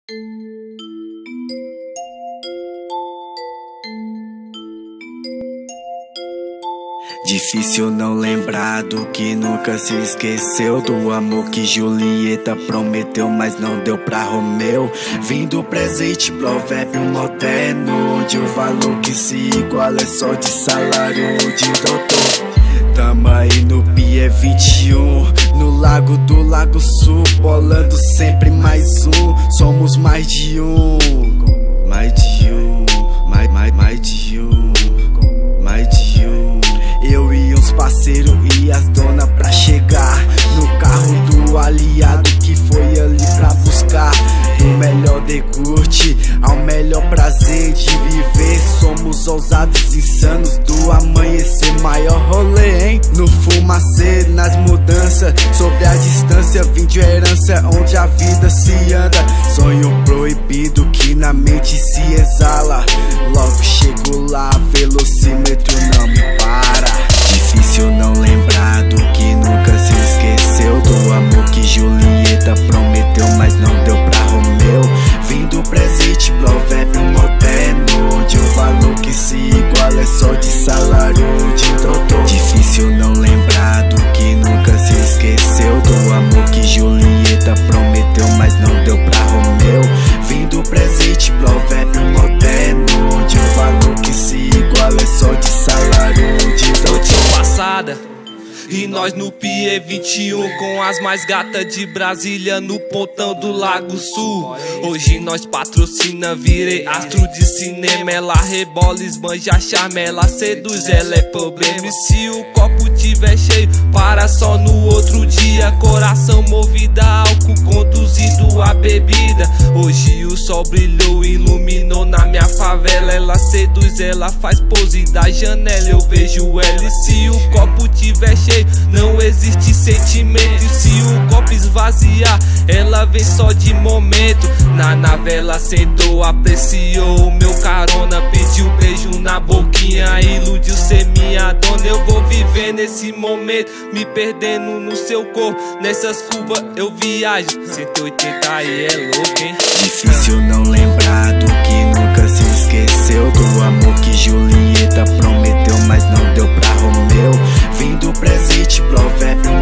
Difícil não lembrar do que nunca se esqueceu, do amor que Julieta prometeu, mas não deu pra Romeu. Vim do presente, provérbio moderno, onde o valor que se iguala é só de salário de doutor. Tamo aí no PIE 21, no lago do Lago Sul, bolando sempre mais um. Somos mais de um, mais de um, mais de um, mais de um. Eu e uns parceiros e as donas pra chegar no carro do aliado que foi ali pra buscar o melhor degurte ao melhor prazer de viver. Somos ousados, insanos, do amanhecer maior rolê, hein? No fumacê, nas mudanças, sobre a distância, vim de herança onde a vida se anda. Sonho proibido que na mente se exala. Logo chego lá, velocímetro não me para. Difícil não lembrar do que nunca se esqueceu, do amor que Julieta prometeu, mas não deu pra Romeu. Vim do presente, provérbio moderno, onde o valor que se iguala é só de salário de doutor. Difícil não lembrar do que nunca se esqueceu, do amor que Julieta prometeu, mas não deu pra Romeu. Vim do presente, provérbio moderno, onde o valor que se iguala é só de salário de doutor. E nós no PIE 21 com as mais gatas de Brasília no pontão do Lago Sul. Hoje nós patrocina, virei astro de cinema. Ela rebola, esbanja, charme, ela seduz, ela é problema. E se o copo tiver cheio, para só no outro dia. Coração movido a álcool, conduzido a bebida. Hoje o sol brilhou, iluminou na minha favela. Ela seduz, ela faz pose da janela. Eu vejo ela e se o copo tiver cheio, não existe sentimento. E se o copo esvaziar, ela vem só de momento. Na nave ela sentou, apreciou o meu carona, pediu beijo na boquinha, iludiu ser minha dona. Eu vou viver nesse momento, me perdendo no seu corpo. Nessas curvas eu viajo, 180 e é louco, hein? Difícil não lembrar do que nunca se esqueceu, do amor que Julieta prometeu, mas não deu pra Romeu. Vim do presente, provérbio